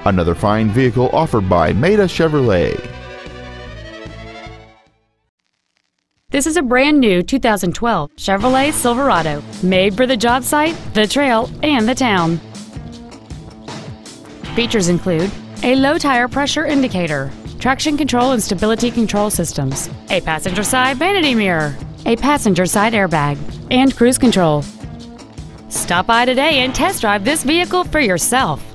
Another fine vehicle offered by Maita Chevrolet. This is a brand new 2012 Chevrolet Silverado, made for the job site, the trail, and the town. Features include a low tire pressure indicator, traction control and stability control systems, a passenger side vanity mirror, a passenger side airbag, and cruise control. Stop by today and test drive this vehicle for yourself.